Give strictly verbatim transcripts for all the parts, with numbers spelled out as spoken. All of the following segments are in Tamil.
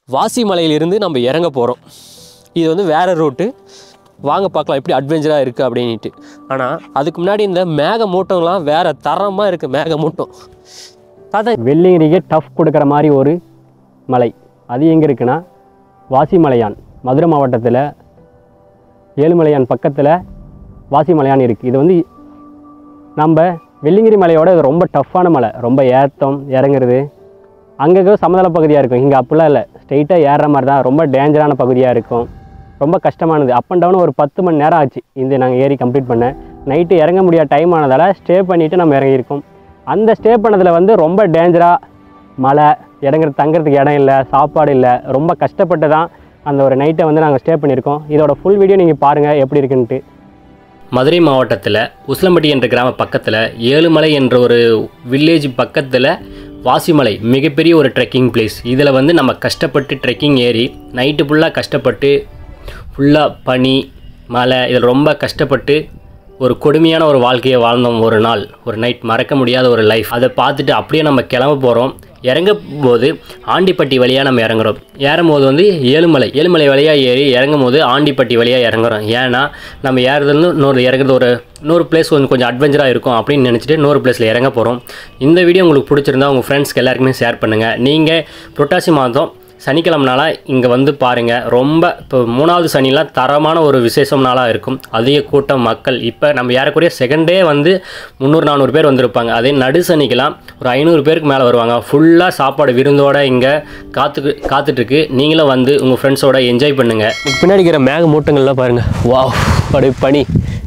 வாசி மலையிலிருந்து நம்ம இறங்க போகிறோம். இது வந்து வேறு ரூட்டு. வாங்க பார்க்கலாம் எப்படி அட்வென்ச்சராக இருக்குது அப்படின்ட்டு. ஆனால் அதுக்கு முன்னாடி இந்த மேகமூட்டம்லாம் வேறு தரமாக இருக்குது. மேகமூட்டம் அதான் வெள்ளிங்கிரிக்கு டஃப் கொடுக்குற மாதிரி ஒரு மலை. அது எங்கே இருக்குன்னா வாசிமலையான், மதுரை மாவட்டத்தில் ஏழுமலையான் பக்கத்தில் வாசிமலையான் இருக்குது. இது வந்து நம்ம வெள்ளிங்கிரி மலையோட இது ரொம்ப டஃப்பான மலை. ரொம்ப ஏற்றம் இறங்குறது. அங்கங்கே சமதள பகுதியாக இருக்கும். இங்கே அப்படிலாம் இல்லை, ஸ்ட்ரெயிட்டாக ஏறுற மாதிரி தான். ரொம்ப டேஞ்சரான பகுதியாக இருக்கும். ரொம்ப கஷ்டமானது. அப் அண்ட் டவுன் ஒரு பத்து மணி நேரம் ஆச்சு இந்த நாங்கள் ஏறி கம்ப்ளீட் பண்ண. நைட்டு இறங்க முடியாத டைம் ஆனதால் ஸ்டே பண்ணிவிட்டு நம்ம இறங்கியிருக்கோம். அந்த ஸ்டே பண்ணதில் வந்து ரொம்ப டேஞ்சராக மழை, இறங்குறது தங்குறதுக்கு இடம் இல்லை, சாப்பாடு இல்லை. ரொம்ப கஷ்டப்பட்டு தான் அந்த ஒரு நைட்டை வந்து நாங்கள் ஸ்டே பண்ணியிருக்கோம். இதோட ஃபுல் வீடியோ நீங்கள் பாருங்கள் எப்படி இருக்குன்ட்டு. மதுரை மாவட்டத்தில் உசிலம்பட்டி என்ற கிராம பக்கத்தில் ஏழுமலை என்ற ஒரு வில்லேஜ் பக்கத்தில் வாசிமலை மிகப்பெரிய ஒரு ட்ரெக்கிங் பிளேஸ். இதில் வந்து நம்ம கஷ்டப்பட்டு ட்ரெக்கிங் ஏறி நைட்டு ஃபுல்லாக கஷ்டப்பட்டு ஃபுல்லாக பனி மழை இதில் ரொம்ப கஷ்டப்பட்டு ஒரு கொடுமையான ஒரு வாழ்க்கையை வாழ்ந்தோம். ஒரு நாள் ஒரு நைட் மறக்க முடியாத ஒரு லைஃப். அதை பார்த்துட்டு அப்படியே நம்ம கிளம்ப போகிறோம். இறங்கும் போது ஆண்டிப்பட்டி வழியாக நம்ம இறங்குறோம். ஏறும் போது வந்து ஏழுமலை ஏழுமலை வழியாக ஏறி இறங்கும் போது ஆண்டிப்பட்டி வழியாக இறங்குறோம். ஏன்னா நம்ம ஏறுறதுன்னு இன்னொரு இறங்குறது ஒரு இன்னொரு பிளேஸ் வந்து கொஞ்சம் அட்வென்ச்சராக இருக்கும் அப்படின்னு நினச்சிட்டு இன்னொரு பிளேஸில் இறங்க போகிறோம். இந்த வீடியோ உங்களுக்கு பிடிச்சிருந்தா உங்கள் ஃப்ரெண்ட்ஸ்க்கு எல்லாருக்குமே ஷேர் பண்ணுங்கள். நீங்கள் புரட்டாசி மாதம் சனிக்கிழமனால இங்கே வந்து பாருங்கள். ரொம்ப இப்போ மூணாவது சனிலாம் தரமான ஒரு விசேஷம் நாளாக இருக்கும். அதிக கூட்டம் மக்கள். இப்போ நம்ம ஏறக்குறைய செகண்டே வந்து முந்நூறு நானூறு பேர் வந்திருப்பாங்க. அதே நடு சனிக்கெலாம் ஒரு ஐநூறு பேருக்கு மேலே வருவாங்க. ஃபுல்லாக சாப்பாடு விருந்தோடு இங்கே காத்துக்கு காத்துட்ருக்கு. நீங்களும் வந்து உங்கள் ஃப்ரெண்ட்ஸோட என்ஜாய் பண்ணுங்கள். பின்னாடி இருக்கிற மேக மூட்டங்கள்லாம் பாருங்கள். வா, அப்படியே பனி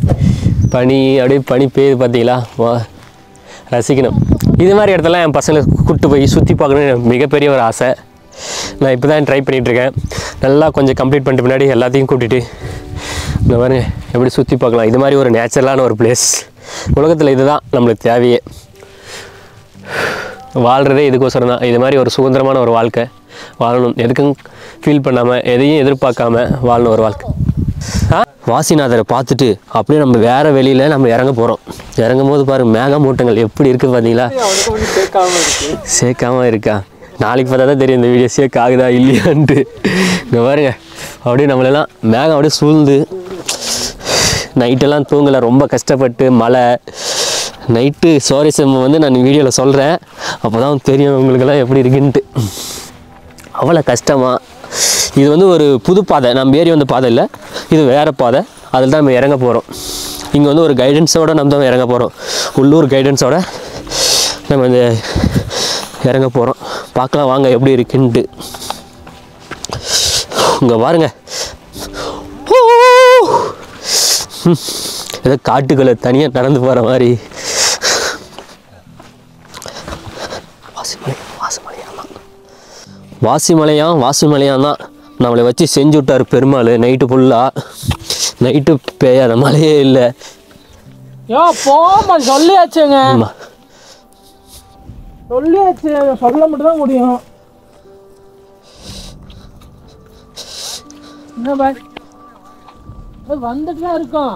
பனி அப்படியே பனி பெய்யுது பார்த்தீங்களா? வா, ரசிக்கணும். இது மாதிரி இடத்துல என் பசங்களை கூப்பிட்டு போய் சுற்றி பார்க்கணுன்னு மிகப்பெரிய ஒரு ஆசை. நான் இப்போ தான் ட்ரை பண்ணிகிட்ருக்கேன். நல்லா கொஞ்சம் கம்ப்ளீட் பண்ணிட்டு பின்னாடி எல்லாத்தையும் கூட்டிகிட்டு இந்த பாருங்க எப்படி சுற்றி பார்க்கலாம். இது மாதிரி ஒரு நேச்சுரலான ஒரு பிளேஸ் உலகத்தில் இது தான் நம்மளுக்கு தேவையே. வாழ்கிறதே இதுக்கோசரம் தான். இது மாதிரி ஒரு சுதந்திரமான ஒரு வாழ்க்கை வாழணும். எதுக்கும் ஃபீல் பண்ணாமல் எதையும் எதிர்பார்க்காம வாழணும் ஒரு வாழ்க்கை. ஆ வாசிநாதரை பார்த்துட்டு அப்படியே நம்ம வேறு வெளியில் நம்ம இறங்க போகிறோம். இறங்கும் போது பாருங்கள் மேகமூட்டங்கள் எப்படி இருக்குது பார்த்தீங்களா? சேர்க்காமல் இருக்கா? நாளைக்கு பார்த்தா தான் தெரியும் இந்த வீடியோ சேக் ஆகுதா இல்லையான்ட்டு. இங்கே பாருங்க அப்படியே நம்மளெல்லாம் மேகம் அப்படியே சூழ்ந்து நைட்டெல்லாம் தூங்கலை. ரொம்ப கஷ்டப்பட்டு மழை நைட்டு சோரிசம் வந்து நான் வீடியோவில் சொல்கிறேன். அப்போ தான் தெரியும் உங்களுக்கெல்லாம் எப்படி இருக்குன்ட்டு. அவ்வளோ கஷ்டமாக. இது வந்து ஒரு புது பாதை. நம்ம ஏறி வந்த பாதை இல்லை, இது வேறு பாதை. அதில் தான் நம்ம இறங்க போகிறோம். இங்கே வந்து ஒரு கைடன்ஸோடு நம்ம தான் இறங்க போகிறோம். உள்ளூர் கைடன்ஸோடு நம்ம இந்த இறங்க போகிறோம். பார்க்கலாம் வாங்க எப்படி இருக்குன்ட்டு. இங்கே பாருங்க ஏதோ காட்டுக்குள்ளே தனியாக நடந்து போகிற மாதிரி. வாசிமலை வாசிமலையான் தான் வாசிமலையான் வாசிமலையான் தான் நம்மளை வச்சு செஞ்சு விட்டார் பெருமாள். நைட்டு ஃபுல்லாக நைட்டு பெய்யாத மழையே இல்லை. சொல்லியாச்சுங்க சொல்லியாச்சு சொல்ல மட்டும் தான் முடியும். வந்துட்டு தான் இருக்கோம்.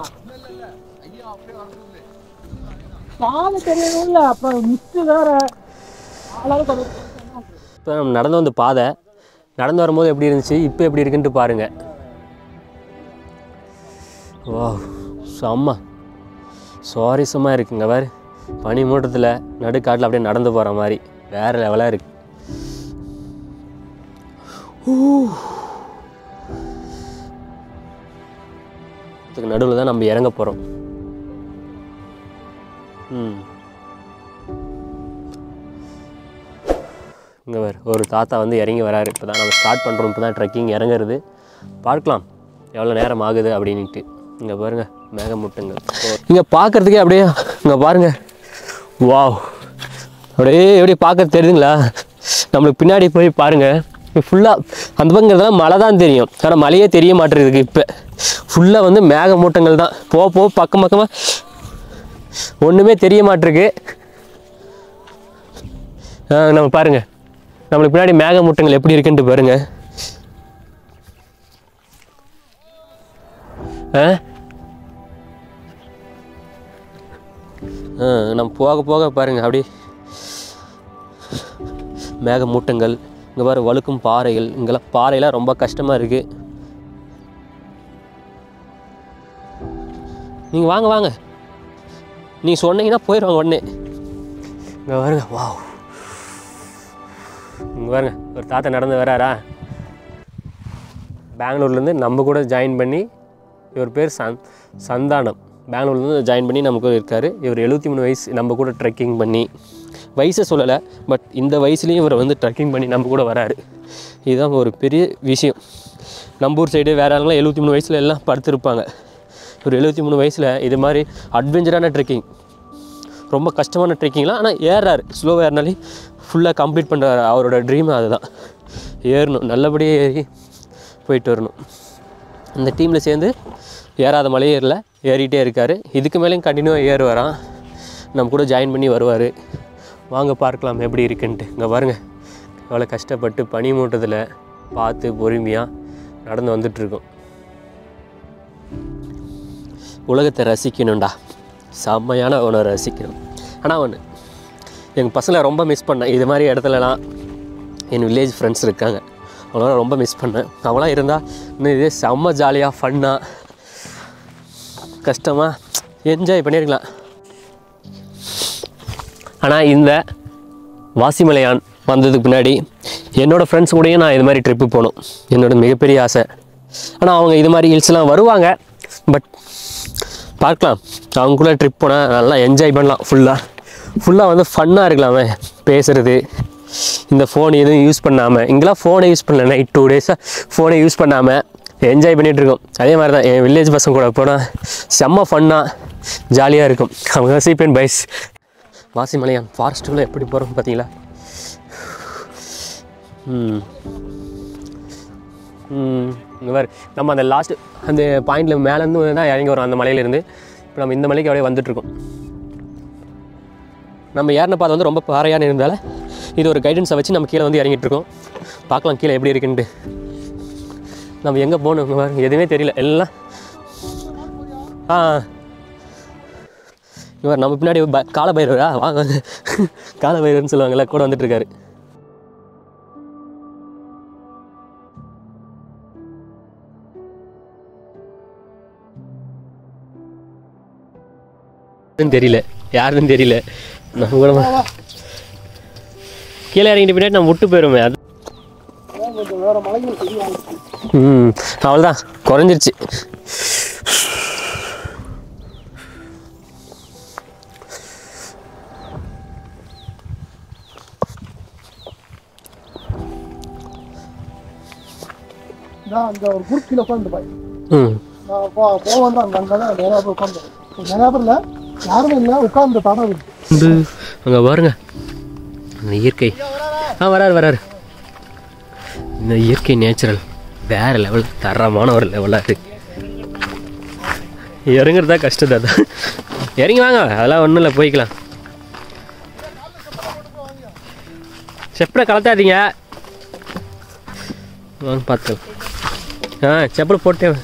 பாதை தெரியணும்ல, அப்புறம் மிஸ்டு வேற. இப்போ நம்ம நடந்து வந்த பாதை நடந்து வரும்போது எப்படி இருந்துச்சு, இப்போ எப்படி இருக்குன்ட்டு பாருங்கள். வா, செம்ம சுவாரஸ்யமாக இருக்குங்க. வேறு பனி மூட்டத்தில் நடுக்காட்டில் அப்படியே நடந்து போகிற மாதிரி வேறு லெவலாக இருக்குது. இதுக்கு நடுவில் தான் நம்ம இறங்க போகிறோம். ம் இங்கே வேறு ஒரு தாத்தா வந்து இறங்கி வராரு. இப்போ தான் நம்ம ஸ்டார்ட் பண்ணுறோம். இப்போ தான் ட்ரெக்கிங் இறங்குறது. பார்க்கலாம் எவ்வளோ நேரம் ஆகுது அப்படின்ட்டு. இங்கே பாருங்கள் மேகமூட்டங்கள். இங்கே பார்க்குறதுக்கே அப்படியே இங்கே பாருங்கள். வாவ், அப்படியே எப்படி பார்க்க தெரியுதுங்களா? நம்மளுக்கு பின்னாடி போய் பாருங்கள். ஃபுல்லாக அந்த பக்கங்கிறதுலாம் மழை தான் தெரியும். ஆனால் மழையே தெரிய மாட்டேங்குது. இப்போ ஃபுல்லாக வந்து மேகமூட்டங்கள் தான். போக போக பக்கம் பக்கமாக ஒன்றுமே தெரிய மாட்டிருக்கு. நம்ம பாருங்கள் நம்மளுக்கு பின்னாடி மேகமூட்டங்கள் எப்படி இருக்குன்ட்டு பாருங்கள். ஆ நம்ம போக போக பாருங்கள் அப்படியே மேகமூட்டங்கள் இங்கே பாரு வழுக்கும் பாறைகள், இங்கெல்லாம் பாறையெல்லாம் ரொம்ப கஷ்டமாக இருக்குது. நீங்கள் வாங்க வாங்க, நீங்கள் சொன்னீங்கன்னா போயிடுவாங்க உடனே. இங்கே பாருங்க, வா, இங்கே பாருங்க ஒரு தாத்தா நடந்து வராரா, பெங்களூர்லேருந்து நம்ம கூட ஜாயின் பண்ணி. இவர் பேர் சந் சந்தானம் பெங்களூர்லேருந்து ஜாயின் பண்ணி நம்ம கூட இருக்கார். இவர் எழுபத்தி மூணு வயசு, நம்ம கூட ட்ரெக்கிங் பண்ணி, வயசை சொல்லலை, பட் இந்த வயசுலேயும் இவர் வந்து ட்ரெக்கிங் பண்ணி நம்ம கூட வராரு. இதுதான் ஒரு பெரிய விஷயம். நம்ம ஊர் சைடு வேறு ஆளுங்களாம் எழுபத்தி மூணு வயசில் எல்லாம் படுத்துருப்பாங்க. ஒரு எழுபத்தி மூணு வயசில் இது மாதிரி அட்வென்ச்சரான ட்ரெக்கிங், ரொம்ப கஷ்டமான ட்ரெக்கிங்லாம், ஆனால் ஏறாரு, ஸ்லோவாக ஏறினாலே ஃபுல்லாக கம்ப்ளீட் பண்ணுறாரு. அவரோட ட்ரீம் அதுதான், ஏறணும், நல்லபடியாக ஏறி போயிட்டு வரணும். இந்த டீமில் சேர்ந்து ஏறாத மலையே ஏறல, ஏறிட்டே இருக்கார். இதுக்கு மேலேயும் கண்டினியூவாக ஏறுவாராம், நம்ம கூட ஜாயின் பண்ணி வருவார். வாங்க பார்க்கலாம் எப்படி இருக்குன்ட்டு. இங்கே பாருங்கள் எவ்வளோ கஷ்டப்பட்டு பனி மூட்டத்தில் பார்த்து பொறுமையாக நடந்து வந்துட்டுருக்கோம். உலகத்தை ரசிக்கணும்டா, செம்மையான ஒன்று ரசிக்கணும். ஆனால் ஒன்று எங்கள் பசங்களை ரொம்ப மிஸ் பண்ணேன். இது மாதிரி இடத்துலலாம் என் வில்லேஜ் ஃப்ரெண்ட்ஸ் இருக்காங்க, அவங்களாம் ரொம்ப மிஸ் பண்ணேன். அவங்களாம் இருந்தால் இன்னும் இதே செம்ம ஜாலியாக ஃபன்னாக கஷ்டமாக என்ஜாய் பண்ணியிருக்கலாம். ஆனால் இந்த வாசிமலையான் வந்ததுக்கு பின்னாடி என்னோடய ஃப்ரெண்ட்ஸ் கூடயும் நான் இது மாதிரி ட்ரிப்பு போகணும், என்னோடய மிகப்பெரிய ஆசை. ஆனால் அவங்க இது மாதிரி ஹில்ஸ்லாம் வருவாங்க, பட் பார்க்கலாம், அவங்க கூட ட்ரிப் போனால் நல்லா என்ஜாய் பண்ணலாம். ஃபுல்லாக ஃபுல்லாக வந்து ஃபன்னாக இருக்கலாமே, பேசுகிறது, இந்த ஃபோன் எதுவும் யூஸ் பண்ணாமல். இங்கெல்லாம் ஃபோனை யூஸ் பண்ணல, நைட் டூ டேஸாக ஃபோனை யூஸ் பண்ணாமல் என்ஜாய் பண்ணிகிட்ருக்கோம். அதே மாதிரி தான் என் வில்லேஜ் பசங்க கூட போனால் செம்ம ஃபன்னாக ஜாலியாக இருக்கும். அவங்க சீப்பேன் பைஸ் வாசிமலையான் ஃபாரஸ்ட்டுக்குள்ளே எப்படி போகிறோம் பார்த்தீங்களா? ம் ம் இங்கே வேறு நம்ம அந்த லாஸ்ட்டு அந்த பாயிண்டில் மேலேருந்து தான் இறங்கி வரோம், அந்த மலையிலேருந்து. இப்போ நம்ம இந்த மலைக்கு அப்படியே வந்துட்டுருக்கோம். நம்ம ஏறின பாதை வந்து ரொம்ப பாறையான இருந்தால இது ஒரு கைடன்ஸை வச்சு நம்ம கீழே வந்து இறங்கிட்டுருக்கோம். பார்க்கலாம் கீழே எப்படி இருக்குன்ட்டு. நம்ம எங்கே போகணும் எதுவுமே தெரியல, எல்லாம் ஆ இவர் நம்ம பின்னாடி ப காலபைரவரா வாங்க, காலபைரவர்னு சொல்லுவாங்கள்ல, கூட வந்துட்டுருக்காரு. தெரியல யாருன்னு தெரியல. நம்ம கூட கீழே இறங்கிட்டு பின்னாடி நம்ம விட்டு போயிடுமே. அது ம் அவ்வளோதான், குறைஞ்சிருச்சு. அந்த ஒரு குறுக்கில் உட்காந்து பாய் ம் போக வந்து அங்கே அங்கே தான் நிறையா பேர் உட்காந்து, நிறையா பேர் இல்லை, யாருமே இல்லை, உட்காந்து தடம் உண்டு. அங்கே பாருங்க அந்த இயற்கை. ஆ வராரு வராரு. இந்த இயற்கை நேச்சுரல் வேறு லெவல், தரமான ஒரு லெவலாக இருக்குது. இறங்குறதா கஷ்டம் தான். இறங்கி வாங்க, அதெல்லாம் ஒன்றும் இல்லை, போய்க்கலாம். செப்பலை கலத்தாதீங்க, வாங்க பார்த்து. ஆ செப்பலை போட்டேன்.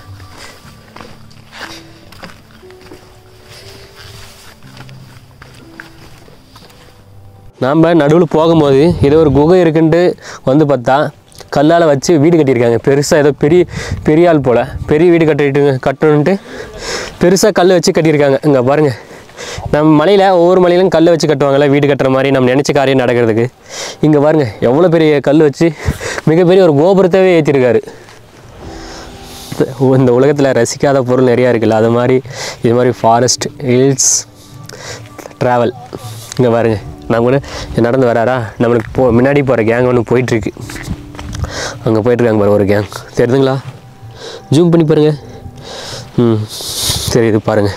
நாம் நடுவில் போகும்போது ஏதோ ஒரு குகை இருக்குன்ட்டு வந்து பார்த்தா கல்லால் வச்சு வீடு கட்டியிருக்காங்க. பெருசாக ஏதோ பெரிய பெரிய ஆள் போல் பெரிய வீடு கட்டிட்டு கட்டணுன்ட்டு பெருசாக கல் வச்சு கட்டியிருக்காங்க. இங்கே பாருங்கள், நம்ம மலையில் ஒவ்வொரு மலையிலும் கல் வச்சு கட்டுவாங்கள்ல, வீடு கட்டுற மாதிரி நம்ம நினச்ச காரியம் நடக்கிறதுக்கு. இங்கே பாருங்கள் எவ்வளோ பெரிய கல் வச்சு மிகப்பெரிய ஒரு கோபுரத்தவே ஏற்றிருக்காரு. இந்த உலகத்தில் ரசிக்காத பொருள் நிறையா இருக்குல்ல, அது மாதிரி இது மாதிரி ஃபாரஸ்ட் ஹில்ஸ் ட்ராவல். இங்கே பாருங்கள், நம்ம கூட நடந்து வராரா, நம்மளுக்கு போ முன்னாடி போகிற கேங் ஒன்று போயிட்டுருக்கு. அங்கே போயிட்டுருக்காங்க பாரு ஒரு கேங், தெரியுதுங்களா? ஜூம் பண்ணி பாருங்கள். ம் சரி, இது பாருங்கள்.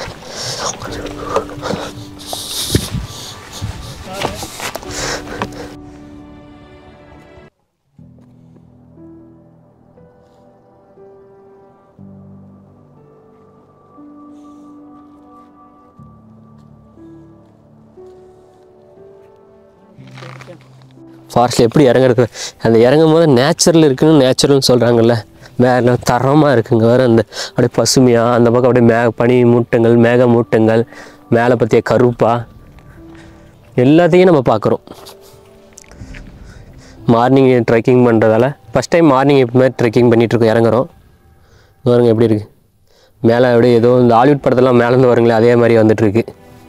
ஃபாரஸ்ட்டில் எப்படி இறங்குறது, அந்த இறங்கும் போது நேச்சுரல் இருக்குன்னு நேச்சுரல்னு சொல்கிறாங்கல்ல, வேறு தரமாக இருக்குங்க. வேறு அந்த அப்படியே பசுமையாக, அந்த பக்கம் அப்படியே மே பனி மூட்டங்கள், மேக மூட்டங்கள், மேலே பற்றிய கருப்பாக எல்லாத்தையும் நம்ம பார்க்குறோம். மார்னிங் ட்ரெக்கிங் பண்ணுறதால ஃபஸ்ட் டைம் மார்னிங் இப்போ மாதிரி ட்ரெக்கிங் பண்ணிகிட்ருக்கோம். இறங்குறோம் பாருங்க எப்படி இருக்குது. மேலே அப்படியே ஏதோ இந்த ஹாலிவுட் படத்தெல்லாம் மேலேருந்து வருங்களே அதே மாதிரி வந்துட்டுருக்கு.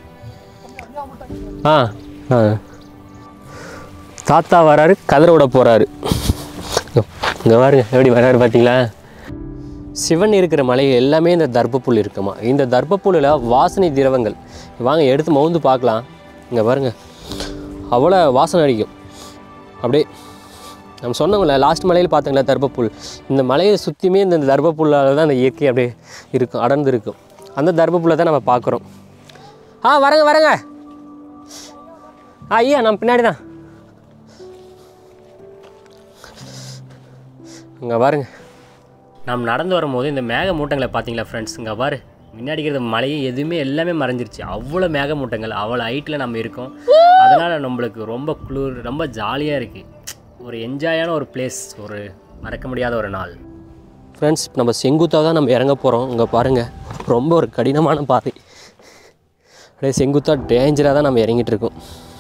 ஆ ஆ தாத்தா வராரு, கதிரை விட போகிறாரு. இங்கே பாருங்க எப்படி வராரு பார்த்தீங்களா. சிவன் இருக்கிற மலை எல்லாமே இந்த தர்ப்பப்புல் இருக்குமா. இந்த தர்ப்பப்புல்லில் வாசனை திரவங்கள் வாங்க எடுத்து மவுந்து பார்க்கலாம். இங்கே பாருங்கள் அவ்வளோ வாசனை அடிக்கும். அப்படியே நம்ம சொன்னோம்ல லாஸ்ட் மலையில் பார்த்துங்களா தர்ப்பப்புல். இந்த மலையை சுற்றியுமே இந்த தர்ப்பப்புல்லால் தான் அந்த இயற்கை அப்படியே இருக்கும், அடர்ந்து இருக்கும். அந்த தர்ப்பப்புல்லை தான் நம்ம பார்க்குறோம். ஆ வரங்க வரங்க ஆ ஐயா நம்ம பின்னாடி தான். இங்கே பாருங்க நாம் நடந்து வரும்போது இந்த மேக மூட்டங்களை பார்த்தீங்களா ஃப்ரெண்ட்ஸ். இங்கே பாரு முன்னாடி இருக்கிற மலையை எதுவுமே எல்லாமே மறைஞ்சிருச்சு. அவ்வளோ மேக மூட்டங்கள் அவ்வளோ ஹைட்டில் நம்ம இருக்கோம். அதனால் நம்மளுக்கு ரொம்ப குளிர், ரொம்ப ஜாலியாக இருக்குது. ஒரு என்ஜாயான ஒரு பிளேஸ், ஒரு மறக்க முடியாத ஒரு நாள் ஃப்ரெண்ட்ஸ். நம்ம செங்குத்தாக தான் நம்ம இறங்க போகிறோம். இங்கே பாருங்கள் ரொம்ப ஒரு கடினமான பாதை. அப்படியே செங்குத்தாக டேஞ்சராக தான் நம்ம இறங்கிட்டு இருக்கோம்.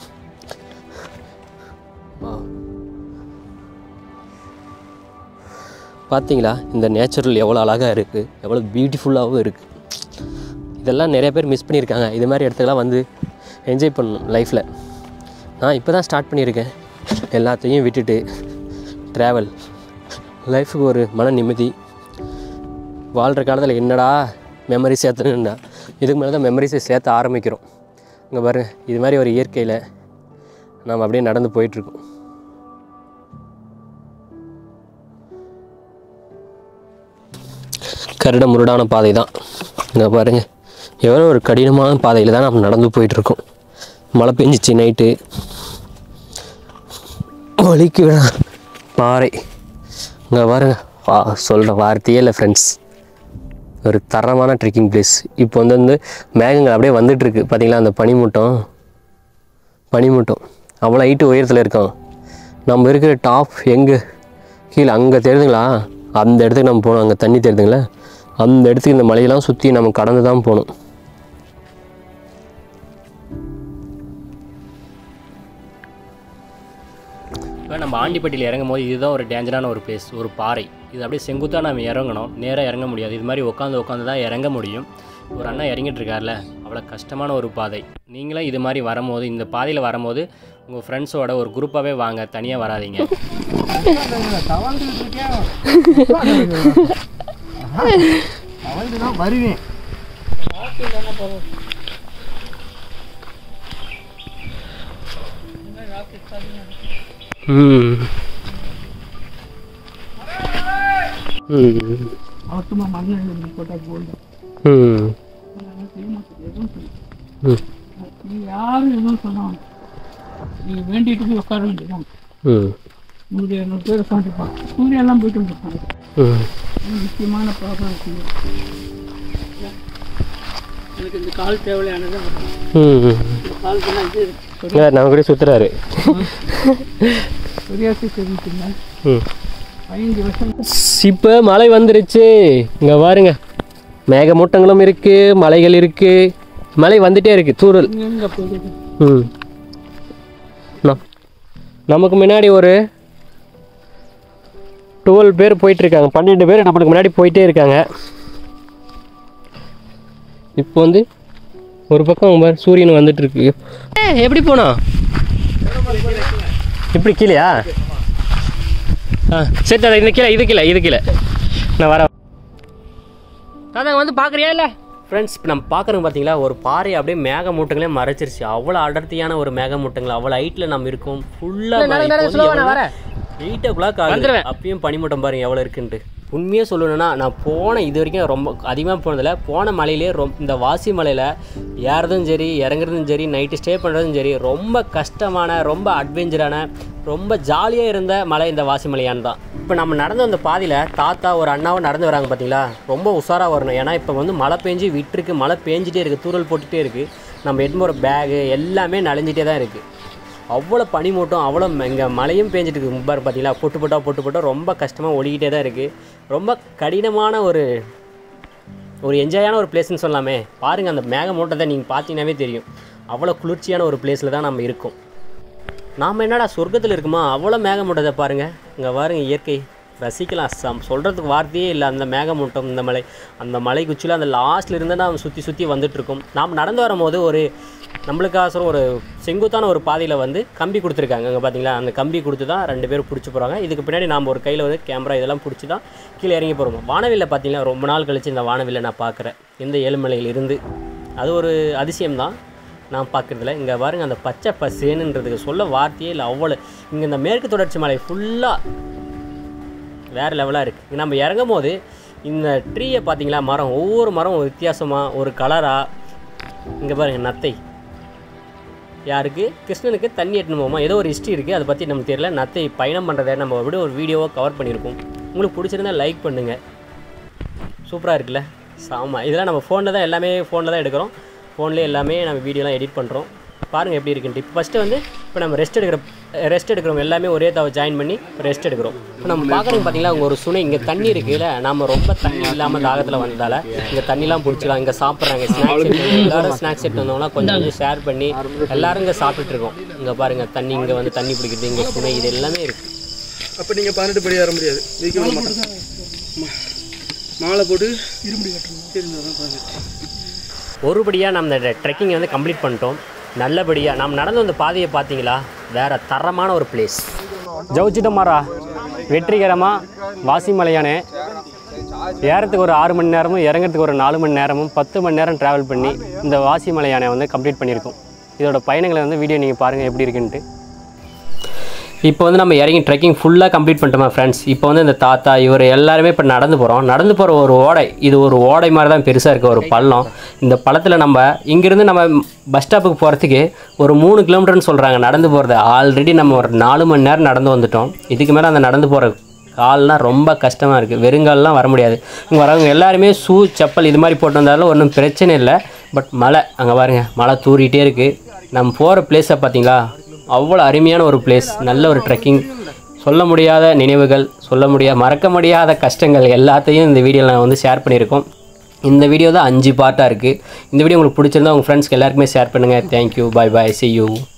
பார்த்தீங்களா இந்த நேச்சுரல் எவ்வளோ அழகாக இருக்குது, எவ்வளோ பியூட்டிஃபுல்லாகவும் இருக்குது. இதெல்லாம் நிறைய பேர் மிஸ் பண்ணியிருக்காங்க. இது மாதிரி இடத்துக்கெல்லாம் வந்து என்ஜாய் பண்ணணும் லைஃப்பில். நான் இப்போ தான் ஸ்டார்ட் பண்ணியிருக்கேன். எல்லாத்தையும் விட்டுட்டு ட்ராவல் லைஃபுக்கு ஒரு மன நிம்மதி. வாழ்கிற காலத்தில் என்னடா மெமரி சேர்த்தணுன்னா இதுக்கு மேலே தான் மெமரிஸை சேர்த்த ஆரம்பிக்கிறோம். இங்கே பாருங்க இது மாதிரி ஒரு இயற்கையில் நாம் அப்படியே நடந்து போயிட்டுருக்கோம். கரடு முரடான பாதை தான். இங்கே பாருங்கள் எவ்வளோ ஒரு கடினமான பாதையில் தான் நம்ம நடந்து போயிட்டுருக்கோம். மழை பெஞ்சிச்சு நைட்டு, வலிக்கு பாறை. இங்கே பாருங்க வா சொல்கிற வார்த்தையே இல்லை ஃப்ரெண்ட்ஸ். ஒரு தரமான ட்ரெக்கிங் பிளேஸ். இப்போ வந்து வந்து மேகங்கள் அப்படியே வந்துட்டுருக்கு பார்த்தீங்களா. அந்த பனிமூட்டம் பனிமூட்டம் அவ்வளோ ஹைட்டு உயரத்தில் இருக்கோம். நம்ம இருக்கிற டாப் எங்கே கீழே அங்கே தெரியுதுங்களா, அந்த இடத்துக்கு நம்ம போகணும். அங்கே தண்ணி தெரியுதுங்களா, அந்த இடத்துக்கு இந்த மலையெல்லாம் சுற்றி நம்ம கடந்து தான் போகணும். இப்போ நம்ம ஆண்டிப்பட்டியில் இறங்கும் போது இதுதான் ஒரு டேஞ்சரான ஒரு பிளேஸ், ஒரு பாறை. இது அப்படியே செங்குத்தாக நம்ம இறங்கணும், நேராக இறங்க முடியாது. இது மாதிரி உட்காந்து உட்காந்து தான் இறங்க முடியும். ஒரு அண்ணா இறங்கிட்டு இருக்கார்ல, அவ்வளோ கஷ்டமான ஒரு பாதை. நீங்களும் இது மாதிரி வரும்போது, இந்த பாதையில் வரும்போது உங்கள் ஃப்ரெண்ட்ஸோட ஒரு குரூப்பாகவே வாங்க, தனியாக வராதிங்க. வருவேன் ம் ம் அவத்துமா மண்ணு போட்டா போல்டு ம் நீ யாரும் எதுவும் சொன்னாங்க, நீ வேண்டிட்டு போய் உட்கார வேண்டியதான். ம் நூறு இரநூறு பேர் உட்காந்துருப்பாங்க. சூரியெல்லாம் போயிட்டு வந்துருப்பாங்க. ம் முக்கியமான ப்ராப்ளம் இருக்குது. எனக்கு இந்த கால் தேவையானது ம் காலுக்குலாம் இது நம்ம கூட சுற்றுறாரு. சொரியாசி தெரிஞ்சுங்க. ம் பதினஞ்சு வருஷம் இப்போ மழை வந்துருச்சு. இங்கே பாருங்க மேகமூட்டங்களும் இருக்குது, மலைகள் இருக்குது, மழை வந்துகிட்டே இருக்குது, தூரல். எங்கே போகுது? ம் நம்- நமக்கு முன்னாடி ஒரு டுவெல் பேர் போயிட்டுருக்காங்க, பன்னெண்டு பேர் நம்மளுக்கு முன்னாடி போயிட்டே இருக்காங்க. இப்போ வந்து ஒரு பக்கம் பாரு சூரியன் வந்துட்டு இருக்கு. எப்படி போனோம்? இப்படி கீழேயா? ஆ சரி தாத்தா, இந்த கீழே இது கீழே இது கீழே நான் வரேன். தாத்தா வந்து பார்க்குறியா இல்லை ஃப்ரெண்ட்ஸ்? இப்போ நம்ம பார்க்குறோங்க பார்த்தீங்களா, ஒரு பாறை அப்படியே மேக மூட்டங்களே மறைச்சிருச்சு. அவ்வளோ அடர்த்தியான ஒரு மேக மூட்டங்கள், அவ்வளோ ஹைட்டில் நம்ம இருக்கோம். ஃபுல்லாக எயிட் ஓ கிளாக் ஆகுது, அப்பயும் பனிமூட்டம் பாருங்க எவ்வளோ இருக்குன்ட்டு. உண்மையாக சொல்லணுன்னா நான் போன இது வரைக்கும் ரொம்ப அதிகமாக போனதில்ல. போன மலையிலே ரொம்ப இந்த வாசி மலையில் ஏறதும் சரி இறங்குறதும் சரி நைட்டு ஸ்டே பண்ணுறதும் சரி ரொம்ப கஷ்டமான, ரொம்ப அட்வென்ச்சரான, ரொம்ப ஜாலியாக இருந்த மலை இந்த வாசி மலையான் தான். இப்போ நம்ம நடந்து வந்த பாதியில் தாத்தா ஒரு அண்ணாவும் நடந்து வராங்க பார்த்தீங்களா. ரொம்ப உஷாராக வரணும், ஏன்னா இப்போ வந்து மழை பெஞ்சு விட்டுருக்கு, மழை பேஞ்சிட்டே இருக்குது, தூரல் போட்டுகிட்டே இருக்குது. நம்ம எடுத்து போகிற பேகு எல்லாமே நனைஞ்சிட்டே தான் இருக்குது. அவ்வளோ பனிமூட்டம், அவ்வளோ இங்கே மழையும் பேஞ்சிட்டு இருக்குது. முப்பார் பார்த்தீங்களா, பொட்டு பொட்டா பொட்டு பொட்டா ரொம்ப கஷ்டமாக ஒழிக்கிட்டே தான் இருக்குது. ரொம்ப கடினமான ஒரு ஒரு என்ஜாயான ஒரு பிளேஸ்ன்னு சொல்லலாமே. பாருங்கள் அந்த மேகமூட்டத்தை நீங்கள் பார்த்தீங்கன்னாவே தெரியும். அவ்வளோ குளிர்ச்சியான ஒரு பிளேஸில் தான் நம்ம இருக்கோம். நாம் என்னடா சொர்க்கத்தில் இருக்குமா, அவ்வளோ மேகமூட்டத்தை பாருங்கள். இங்கே பாருங்கள், இயற்கை ரசிக்கலாம். சம் சொல்கிறதுக்கு வார்த்தையே இல்லை. அந்த மேகமூட்டம், இந்த மலை, அந்த மலை குச்சியில் அந்த லாஸ்ட்டில் இருந்து நாம் சுற்றி சுற்றி வந்துட்டுருக்கோம். நாம் நடந்து வரும்போது ஒரு நம்மளுக்காசரம் ஒரு செங்குத்தான ஒரு பாதையில் வந்து கம்பி கொடுத்துருக்காங்க. அங்கே பார்த்தீங்களா, அந்த கம்பி கொடுத்து தான் ரெண்டு பேரும் பிடிச்சி போகிறாங்க. இதுக்கு பின்னாடி நாம் ஒரு கையில் வந்து கேமரா இதெல்லாம் பிடிச்சி தான் கீழே இறங்கி போகிறோம். வானவில்லை பார்த்தீங்கன்னா ரொம்ப நாள் கழித்து இந்த வானவில்லை நான் பார்க்குறேன், இந்த ஏழுமலையில் இருந்து. அது ஒரு அதிசயம்தான் நான் பார்க்குறதில்ல. இங்கே பாருங்கள், அந்த பச்சை பசேனுன்றதுக்கு சொல்ல வார்த்தையே இல்லை. அவ்வளோ இங்கே இந்த மேற்கு தொடர்ச்சி மலை ஃபுல்லாக வேறு லெவலாக இருக்குது. நம்ம இறங்கும் போது இந்த ட்ரீயை பார்த்தீங்களா, மரம், ஒவ்வொரு மரம் ஒரு வித்தியாசமாக ஒரு கலராக. இங்கே பாருங்கள், நத்தை யாருக்கு, கிருஷ்ணனுக்கு தண்ணி எட்டுன்னு போமா, ஏதோ ஒரு ஹிஸ்ட்ரி இருக்குது, அதை பற்றி நமக்கு தெரியல. நத்தை பயணம் பண்ணுறதை நம்ம விட ஒரு வீடியோவை கவர் பண்ணியிருக்கோம். உங்களுக்கு பிடிச்சிருந்தால் லைக் பண்ணுங்கள். சூப்பராக இருக்குல்ல, சாமா. இதெல்லாம் நம்ம ஃபோனில் தான், எல்லாமே ஃபோனில் தான் எடுக்கிறோம். ஃபோன்லேயே எல்லாமே நம்ம வீடியோலாம் எடிட் பண்ணுறோம். பாருங்கள் எப்படி இருக்குன்ட்டு. இப்போ ஃபஸ்ட்டு வந்து இப்போ நம்ம ரெஸ்ட் எடுக்கிற ரெஸ்ட் எடுக்கிறவங்க எல்லாமே ஒரே தவ ஜாயின் பண்ணி ரெஸ்ட் எடுக்கிறோம். இப்போ நம்ம பார்க்குறோம் பார்த்தீங்களா, அங்கே ஒரு சுனை, இங்கே தண்ணி இருக்குல்ல. நம்ம ரொம்ப தண்ணி இல்லாமல் தாகத்தில் வந்ததால் இங்கே தண்ணிலாம் பிடிச்சிக்கலாம். இங்கே சாப்பிட்றாங்க, ஸ்நாக்ஸ் எடுத்து எல்லோரும் ஸ்நாக்ஸ் எடுத்து வந்தவங்கன்னா கொஞ்சம் கொஞ்சம் ஷேர் பண்ணி எல்லோரும் இங்கே சாப்பிட்டுருக்கோம். இங்கே பாருங்கள், தண்ணி இங்கே வந்து தண்ணி பிடிக்கிறது, இங்கே சுனை, இது எல்லாமே இருக்குது. அப்போ நீங்கள் பதினெட்டு படி வர முடியாது, மாலை போட்டு இருமுடி கட்டணும். ஒருபடியாக நம்ம இந்த ட்ரெக்கிங்கை வந்து கம்ப்ளீட் பண்ணிட்டோம். நல்லபடியாக நாம் நடந்து வந்த பாதையை பார்த்தீங்களா, வேறு தரமான ஒரு பிளேஸ். ஜவுச்சிட்டோமாரா வெற்றிகரமாக வாசிமலையானே ஏறத்துக்கு ஒரு ஆறு மணி நேரமும் இறங்கிறதுக்கு ஒரு நாலு மணி நேரமும் பத்து மணி நேரம் ட்ராவல் பண்ணி இந்த வாசிமலையானை வந்து கம்ப்ளீட் பண்ணியிருக்கோம். இதோட பயணங்களை வந்து வீடியோ நீங்கள் பாருங்கள் எப்படி இருக்குன்ட்டு. இப்போ வந்து நம்ம இறங்கி ட்ரெக்கிங் ஃபுல்லாக கம்ப்ளீட் பண்ணிட்டோமா ஃப்ரெண்ட்ஸ். இப்போ வந்து இந்த தாத்தா இவர் எல்லாருமே இப்போ நடந்து போகிறோம். நடந்து போகிற ஒரு ஓடை, இது ஒரு ஓடை மாதிரி தான் பெருசாக இருக்குது, ஒரு பள்ளம். இந்த பள்ளத்தில் நம்ம இங்கேருந்து நம்ம பஸ் ஸ்டாப்புக்கு போகிறதுக்கு ஒரு மூணு கிலோமீட்டர்னு சொல்கிறாங்க நடந்து போகிறது. ஆல்ரெடி நம்ம ஒரு நாலு மணி நேரம் நடந்து வந்துட்டோம். இதுக்கு மேலே அந்த நடந்து போகிற கால்லாம் ரொம்ப கஷ்டமாக இருக்குது, வெறுங்கால்லாம் வர முடியாது. இங்கே வரவங்க எல்லாருமே ஷூ செப்பல் இது மாதிரி போட்டு வந்தாலும் ஒன்றும் பிரச்சனை இல்லை. பட் மழை, அங்கே பாருங்கள் மழை தூரிகிட்டே இருக்குது. நம்ம போகிற பிளேஸை பார்த்தீங்களா, அவ்வளோ அருமையான ஒரு பிளேஸ், நல்ல ஒரு ட்ரெக்கிங். சொல்ல முடியாத நினைவுகள், சொல்ல முடியாத மறக்க முடியாத கஷ்டங்கள் எல்லாத்தையும் இந்த வீடியோவில் நான் வந்து ஷேர் பண்ணியிருக்கோம். இந்த வீடியோ தான் அஞ்சு பார்ட்டாக இருக்குது. இந்த வீடியோ உங்களுக்கு பிடிச்சிருந்தா உங்கள் ஃப்ரெண்ட்ஸ்க்கு எல்லாருக்குமே ஷேர் பண்ணுங்கள். Thank you, bye bye, see you.